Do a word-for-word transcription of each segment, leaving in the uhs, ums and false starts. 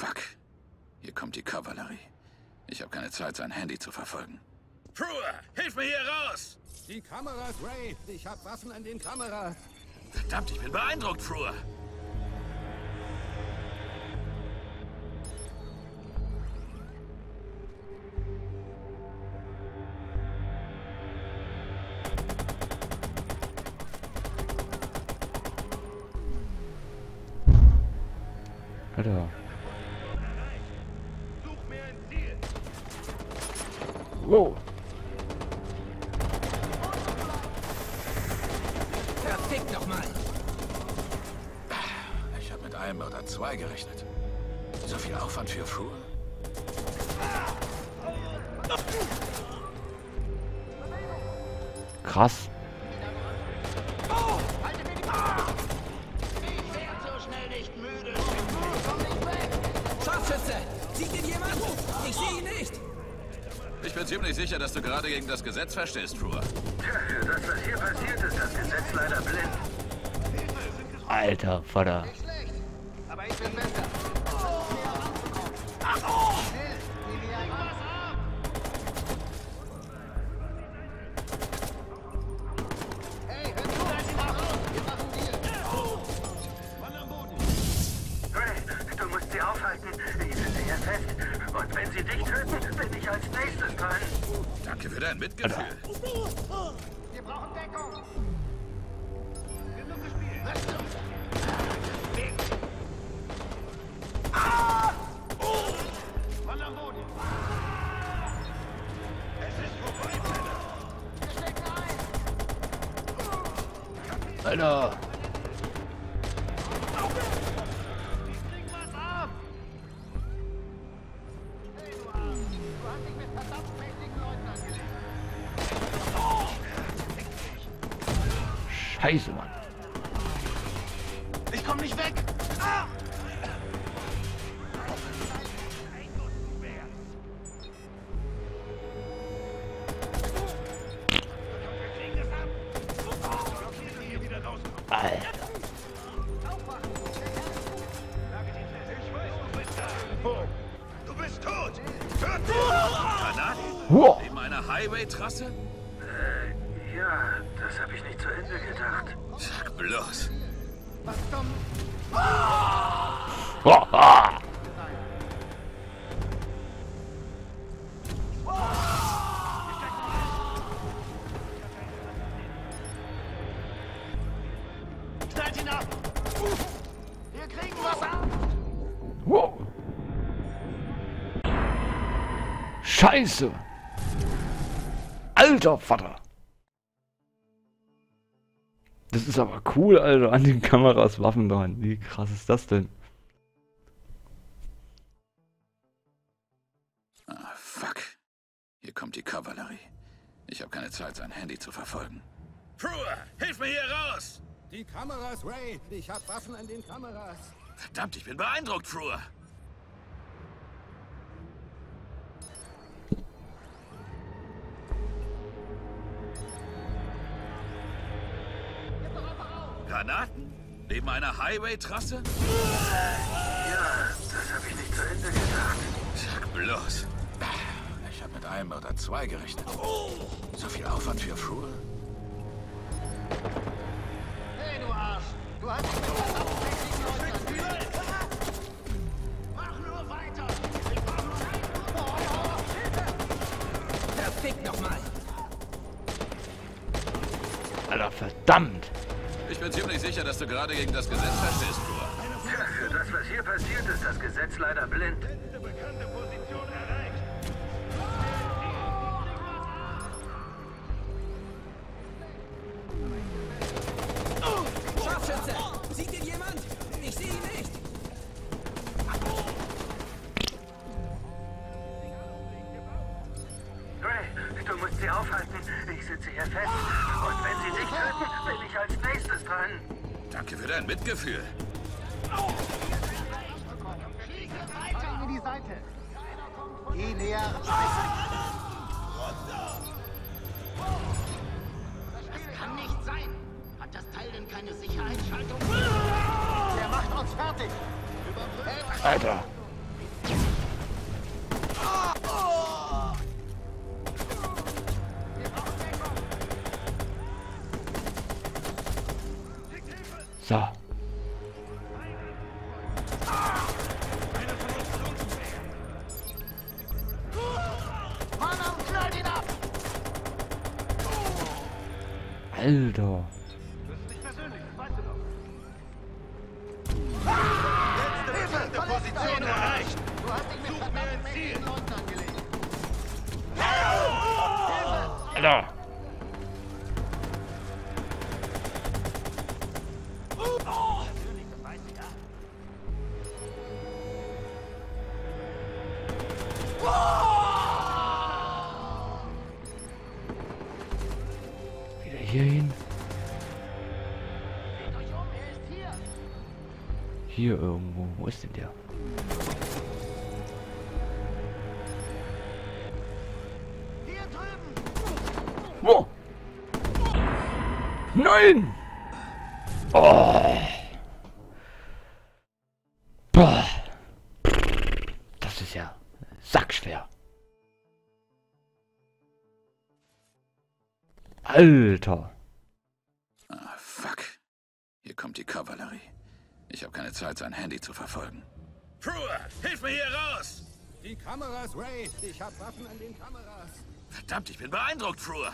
fuck. Hier kommt die Kavallerie. Ich habe keine Zeit, sein Handy zu verfolgen. Brewer, hilf mir hier raus! Die Kameras, Ray! Ich hab Waffen an den Kameras! Verdammt, ich bin beeindruckt, Brewer! Alter. Such mir ein Ziel! Wow. Verfick doch mal! Ich habe mit einem oder zwei gerechnet. So viel Aufwand für Frewer? Krass. Scharfschütze! Sieht ihn jemand? Ich sehe ihn nicht! Ich bin ziemlich sicher, dass du gerade gegen das Gesetz verstehst, Frewer. Tja, für das, was hier passiert, ist das Gesetz leider blind. Alter Vater. Nicht schlecht, aber ich bin besser. Hey, hör zu! Wir machen Deal! Mann am Boden! Ray, du musst sie aufhalten. Ich sitze hier fest. Und wenn sie dich töten, bin ich als nächstes dran. Danke für dein Mitgefühl. Wir brauchen Deckung! Genug gespielt! Rüstung! Mann am Boden! Es ist vorbei, Männer! Wir stecken ein! Alter. Die kriegen was ab! Hey, du Arsch! Du hast dich mit verdammt mächtigen Leuten angelegt! Scheiße, Mann. Ich komm nicht weg! Ah! Alter. Du bist tot! Töten! Granaten? Wow. Neben einer Highway-Trasse? Äh, ja, das habe ich nicht zu Ende gedacht. Sag bloß. Was zum... Haha. Schneid ihn ab! Wir kriegen was ab! Wow. Scheiße. Alter Vater. Das ist aber cool, Alter, an den Kameras Waffen dran. Wie krass ist das denn? Ah, fuck. Hier kommt die Kavallerie. Ich habe keine Zeit, sein Handy zu verfolgen. Brewer, hilf mir hier raus! Die Kameras, Ray! Ich hab Waffen an den Kameras! Verdammt, ich bin beeindruckt, Brewer! Granaten? Neben einer Highway-Trasse? Ja, das habe ich nicht zu Ende gedacht. Sag bloß. Ich habe mit einem oder zwei gerechnet. So viel Aufwand für Frewer? Hey, du Arsch! Du hast dich mit verdammt mächtigen Leuten angelegt! Mach nur weiter! Ich brauch nur einen! Oh, oh, Hilfe! Verfick noch mal! Alter, verdammt. Ich bin ziemlich sicher, dass du gerade gegen das Gesetz verstehst, Frewer. Tja, für das, was hier passiert, ist das Gesetz leider blind. Letzte bekannte Position erreicht. Scharfschütze! Sieht ihn jemand? Ich sehe ihn nicht! Ray, du musst sie aufhalten. Ich sitze hier fest. Und wenn sie dich töten, bin ich als nächstes dran. Danke für dein Mitgefühl. Fall in die Seite! Geh näher! Das kann nicht sein! Hat das Teil denn keine Sicherheitsschaltung? Der macht uns fertig! Alter. Alter. Das ist nicht persönlich, das weißt du doch. Letzte bekannte Position erreicht. Du hast dich mit Such mir verdammt ein Ziel. mächtigen Leuten angelegt. Alter. Wieder hier hin. Seht euch um, er ist hier. Hier irgendwo. Wo ist denn der? Hier drüben. Wo? Nein! Oh. Boah. Das ist ja sackschwer. Alter. Ah, fuck. Hier kommt die Kavallerie. Ich habe keine Zeit, sein Handy zu verfolgen. Brewer, hilf mir hier raus! Die Kameras, Ray. Ich hab Waffen an den Kameras. Verdammt, ich bin beeindruckt, Brewer.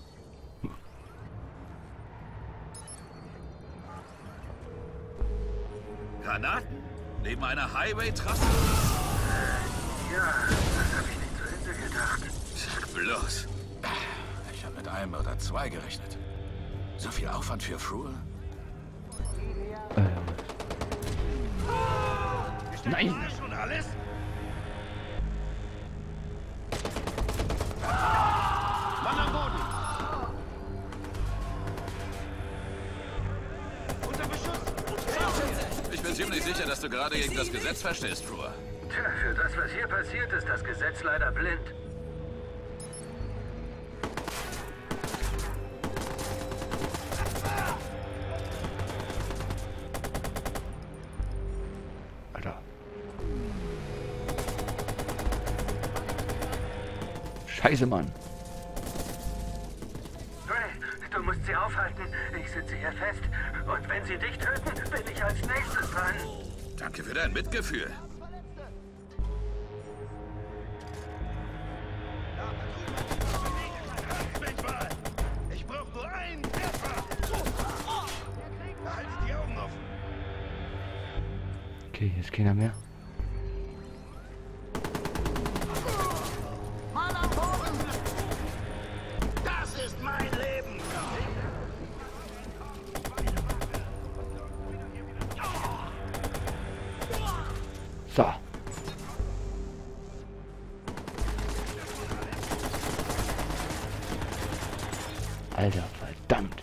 Granaten? Neben einer Highway-Trasse? Ja, das habe ich nicht zu Ende gedacht. Sag bloß. Ich habe mit einem oder zwei gerechnet. So viel Aufwand für Frewer? Äh. Nein! Fleisch und alles? Mann am Boden. Unter Beschuss! Ich bin ziemlich sicher, dass du gerade gegen das Gesetz verstehst, Frewer. Tja, für das, was hier passiert, ist das Gesetz leider blind. Alter. Scheiße, Mann. Ray, du musst sie aufhalten. Ich sitze hier fest. Und wenn sie dich töten, bin ich als nächstes dran. Danke für dein Mitgefühl. Mich mal! Ich brauche nur einen Treffer! Halt die Augen offen! Okay, hier ist keiner mehr. Mann am Boden. Das ist mein Leben! So. Alter, verdammt.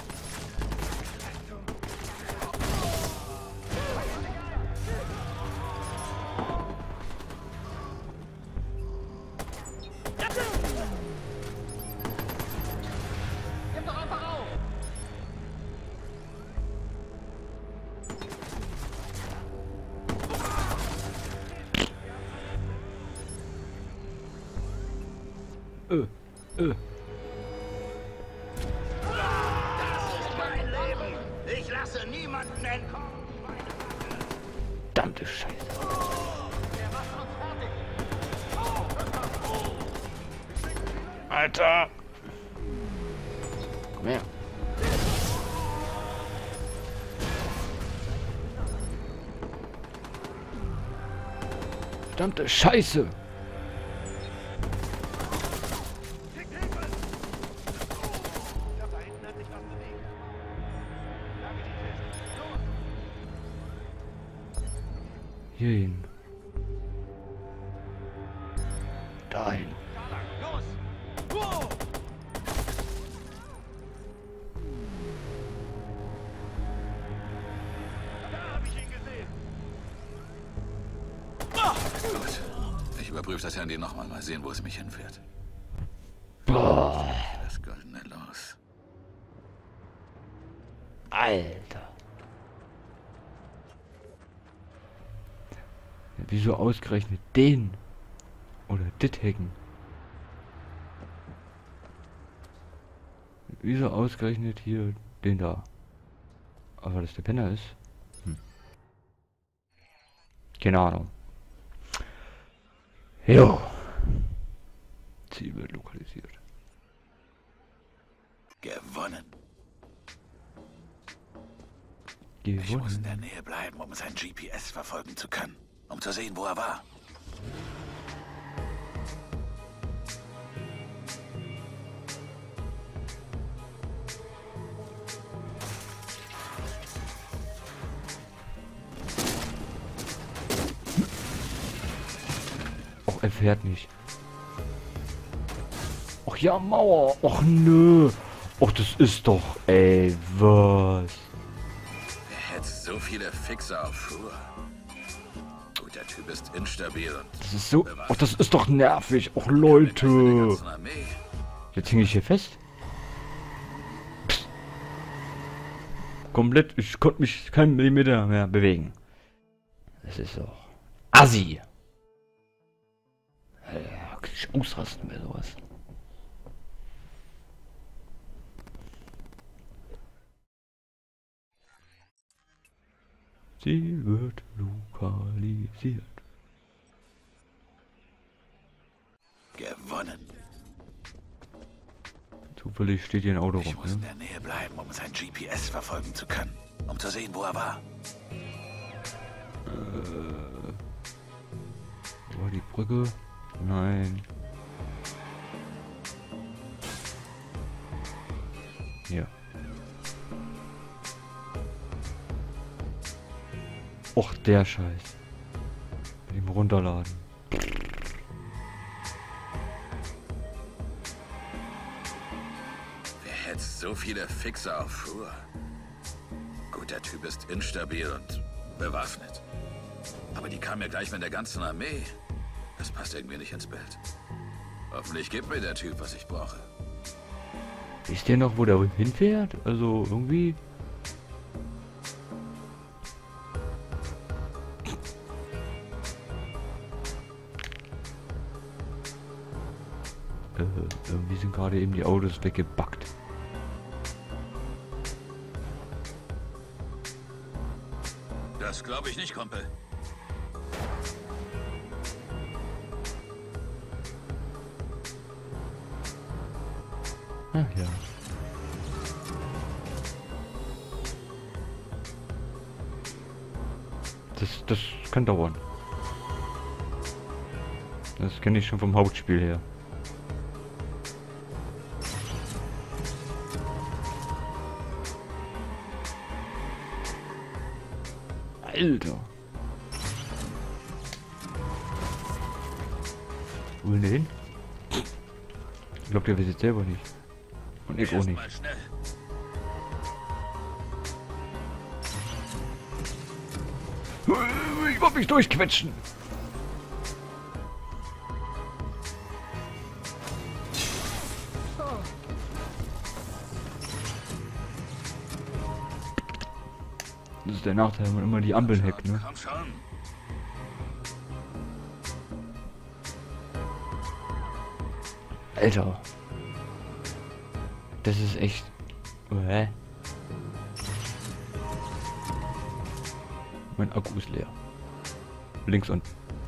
Gib doch einfach auf. Äh, äh. Das ist mein Leben! Ich lasse niemanden entkommen! Verdammte Scheiße. Der macht uns fertig. Alter. Komm her. Verdammte Scheiße. Da hinten hat sich was bewegt. Lage die fest. Los! Hier hin. Dahin. Da lang! Los! Wow! Da hab ich ihn gesehen! Gut. Ich überprüfe das Handy nochmal. Mal sehen, wo es mich hinführt. Boah. Das goldene Los. Alter. Ja, wieso ausgerechnet den? Oder dit hacken? Wieso ausgerechnet hier den da? Aber dass der Penner ist? Hm. Keine Ahnung. Jo. Ziel wird lokalisiert. Gewonnen. Ich muss in Gewonnen. der Nähe bleiben, um sein G P S verfolgen zu können. Um zu sehen, wo er war. Och, er fährt nicht. Och ja, Mauer. Och nö. Och, das ist doch... Ey, was? Wer hätte so viele Fixer auf Flur? Gut, der Typ ist instabil und... Das ist so... Och, das ist doch nervig. Och, Leute. Armee. Jetzt hänge ich hier fest. Psst. Komplett. Ich konnte mich keinen Millimeter mehr bewegen. Das ist doch... Assi. Ja, kann ich ausrasten bei sowas. Sie wird lokalisiert. Gewonnen. Zufällig steht hier ein Auto Ich rum. muss in Ne? der Nähe bleiben, um sein G P S verfolgen zu können. Um zu sehen, wo er war. Äh, wo war die Brücke? Nein. Hier. Och, der Scheiß. Mit dem Runterladen. Wer hätte so viele Fixer auf Flur? Gut, der Typ ist instabil und bewaffnet. Aber die kam ja gleich mit der ganzen Armee. Das passt irgendwie nicht ins Bild. Hoffentlich gibt mir der Typ, was ich brauche. Wisst ihr noch, wo der hinfährt? Also irgendwie... Äh, irgendwie sind gerade eben die Autos weggebackt. Das glaube ich nicht, Kumpel. Ach ja. Das, das kann dauern. Das kenne ich schon vom Hauptspiel her. Alter. Wo will der hin? Ich glaube, der weiß jetzt selber nicht. Und ich auch nicht. Erst mal schnell. Ich wollte mich durchquetschen. Das ist der Nachteil, wenn man immer die Ampeln hackt, ne? Komm schon. Alter. Das ist echt... Hä? Mein Akku ist leer. Links unten.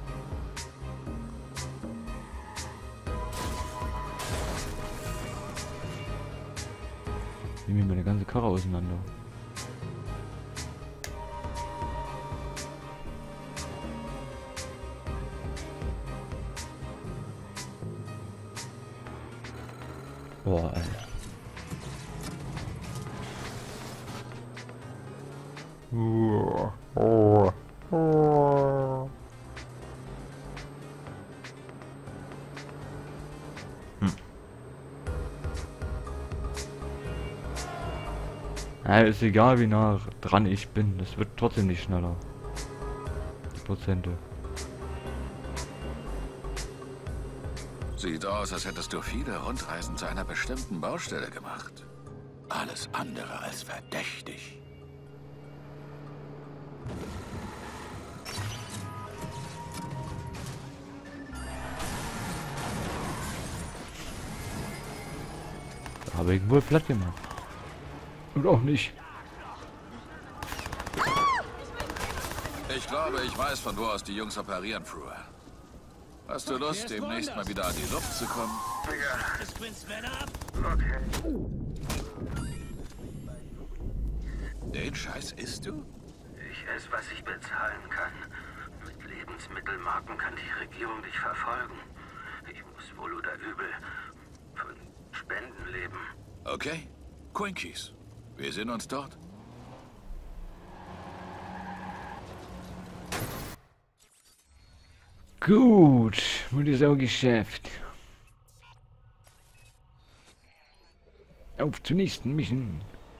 Ich nehme mir meine ganze Karre auseinander. Boah, Alter. Oh, oh, oh. Hm. Ja, ist egal wie nah dran ich bin, das wird trotzdem nicht schneller. Die Prozente. Sieht aus, als hättest du viele Rundreisen zu einer bestimmten Baustelle gemacht. Alles andere als verdächtig. Habe ich wohl platt gemacht. Und auch nicht. Ich glaube, ich weiß, von wo aus die Jungs operieren, Frewer. Hast du Lust, demnächst mal wieder an die Luft zu kommen? Okay. Den Scheiß isst du? Ich esse, was ich bezahlen kann. Mit Lebensmittelmarken kann die Regierung dich verfolgen. Ich muss wohl oder übel von Spenden leben. Okay. Quinkies. Wir sehen uns dort. Gut, mit diesem Geschäft. Auf zur nächsten Mission.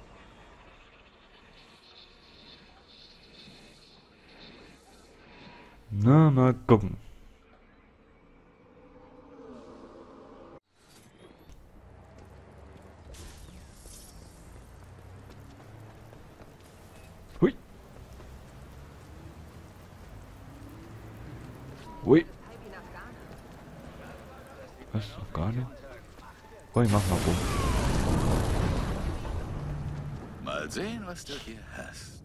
Na, mal gucken. Hui. Hui. Was? Noch gar nicht? Oh, ich mach mal rum. Mal sehen, was du hier hast.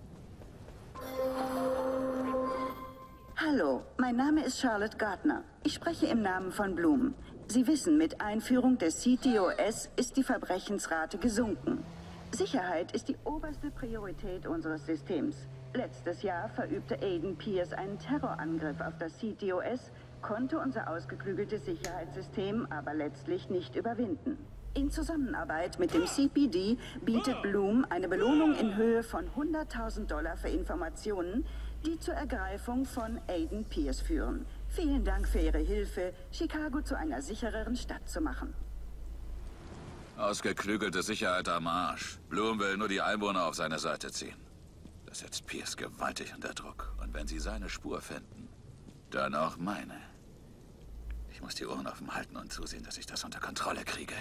Hallo, mein Name ist Charlotte Gardner. Ich spreche im Namen von Bloom. Sie wissen, mit Einführung des C T O S ist die Verbrechensrate gesunken. Sicherheit ist die oberste Priorität unseres Systems. Letztes Jahr verübte Aiden Pierce einen Terrorangriff auf das C T O S, konnte unser ausgeklügeltes Sicherheitssystem aber letztlich nicht überwinden. In Zusammenarbeit mit dem C P D bietet Bloom eine Belohnung in Höhe von hunderttausend Dollar für Informationen, die zur Ergreifung von Aiden Pierce führen. Vielen Dank für Ihre Hilfe, Chicago zu einer sichereren Stadt zu machen. Ausgeklügelte Sicherheit am Arsch. Bloom will nur die Einwohner auf seine Seite ziehen. Das setzt Pierce gewaltig unter Druck. Und wenn sie seine Spur finden, dann auch meine. Ich muss die Ohren offen halten und zusehen, dass ich das unter Kontrolle kriege.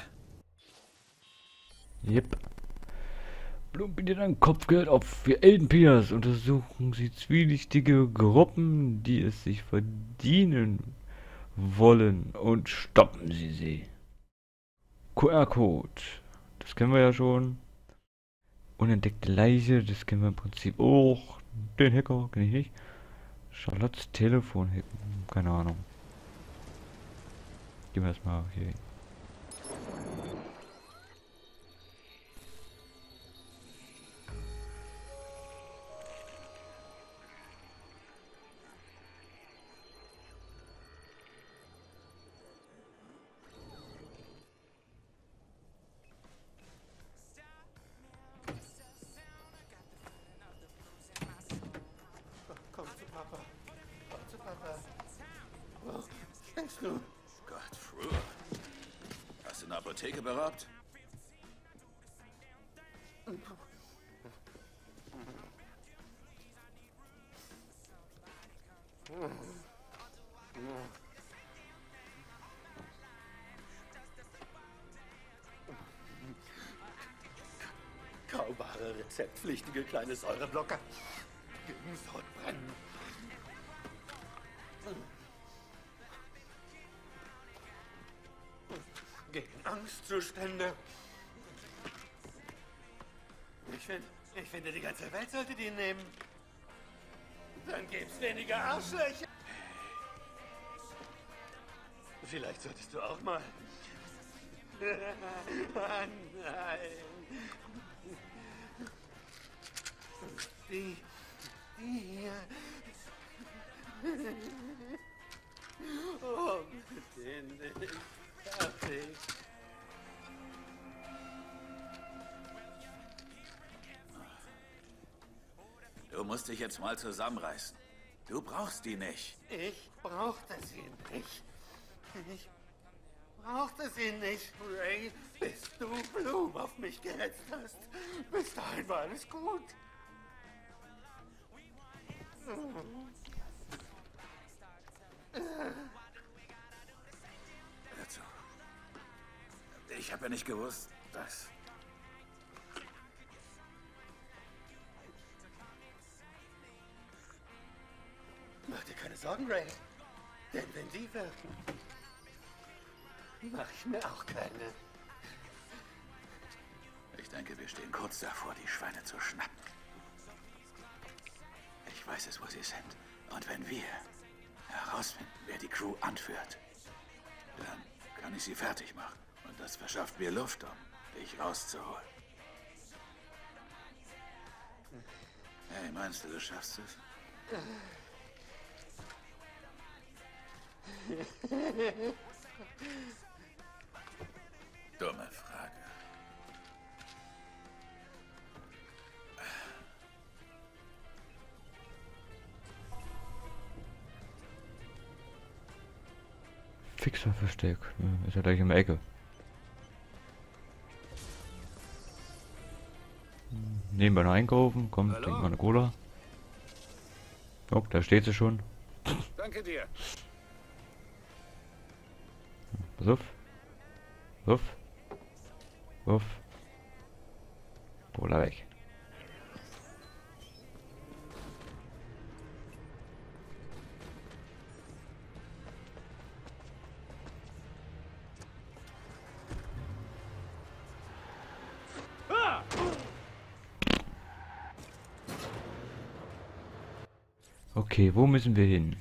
Yep. Bloom bietet ein Kopfgeld auf für Aiden Pierce. Untersuchen Sie zwielichtige Gruppen, die es sich verdienen wollen, und stoppen Sie sie. Q R-Code. Das kennen wir ja schon. Unentdeckte Leiche, das kennen wir im Prinzip auch. Den Hacker kenne ich nicht. Charlottes Telefon hacken, keine Ahnung. Gehen wir erstmal hier hin. Komm zu Papa. Komm zu Papa. Oh, denkst du? Gott, Fru. Hast du eine Apotheke beraubt? Kaubare, rezeptpflichtige kleine Säureblocker. Gegen Sodbrennen. Gegen Angstzustände. Ich finde, ich finde, die ganze Welt sollte die nehmen. Dann gibt's weniger Arschlöcher. Vielleicht solltest du auch mal. Nein. Die, die hier. Oh, den nicht. Fertig. Du musst dich jetzt mal zusammenreißen. Du brauchst die nicht. Ich brauchte sie nicht. Ich brauchte sie nicht, Ray, bis du Bloom auf mich gehetzt hast. Bis dahin war alles gut. Hör zu. Ich habe ja nicht gewusst, dass... Mach dir keine Sorgen, Ray. Denn wenn sie wirken, mach ich mir auch keine. Ich denke, wir stehen kurz davor, die Schweine zu schnappen. Ich weiß es, wo sie sind. Und wenn wir herausfinden, wer die Crew anführt, dann kann ich sie fertig machen. Und das verschafft mir Luft, um dich rauszuholen. Hey, meinst du, du schaffst es? Dumme Frage. Fixer-Versteck. Ja, ist ja gleich in der Ecke. Nebenbei noch einkaufen. Komm, trink mal eine Cola. Oh, da steht sie schon. Danke dir. Pass auf. Wuff. Wuff. Cola weg. Okay, wo müssen wir hin?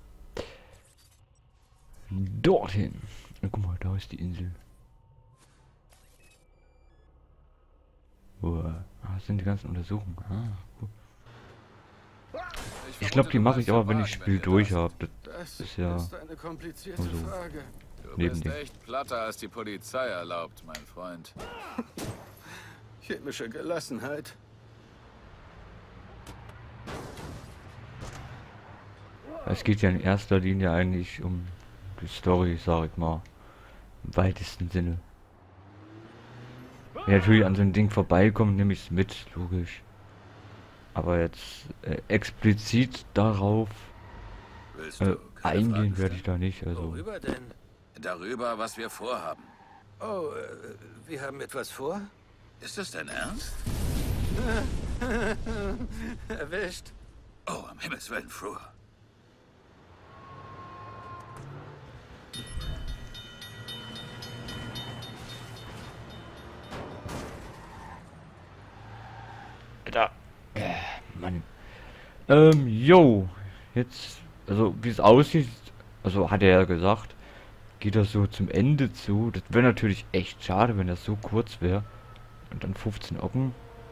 Dorthin. Oh, guck mal, da ist die Insel. Oh, das sind die ganzen Untersuchungen. Ah, gut. Ich glaube, die mache ich aber, wenn ich das Spiel durch habe. Das, das ist ja ist eine komplizierte also Frage. Du neben bist dem. echt platter, als die Polizei erlaubt, mein Freund. Chemische Gelassenheit. Es geht ja in erster Linie eigentlich um die Story, sag ich mal. Im weitesten Sinne. Wenn ich natürlich an so ein Ding vorbeikommt, nehme ich es mit, logisch. Aber jetzt äh, explizit darauf Willst äh, du keine eingehen Fragen werde ich da nicht. Also Worüber denn? Darüber, was wir vorhaben. Oh, äh, wir haben etwas vor? Ist es dein Ernst? Erwischt. Oh, um Himmels Willen, Frewer. da. Äh, Mann. Ähm, yo. Jetzt, also wie es aussieht, also hat er ja gesagt, geht das so zum Ende zu. Das wäre natürlich echt schade, wenn das so kurz wäre. Und dann fünfzehn Ocken.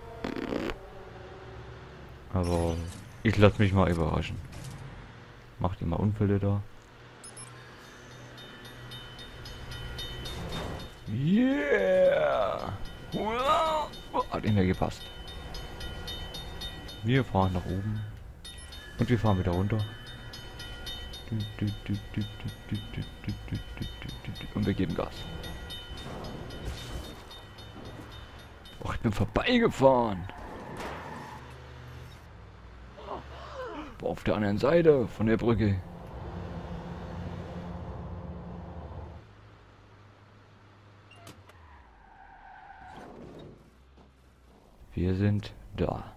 Aber ich lasse mich mal überraschen. Macht ihr mal Unfälle da. Yeah! Wow. Oh, hat nicht mehr gepasst. Wir fahren nach oben. Und wir fahren wieder runter. Und wir geben Gas. Oh, ich bin vorbeigefahren. War auf der anderen Seite von der Brücke. Wir sind da.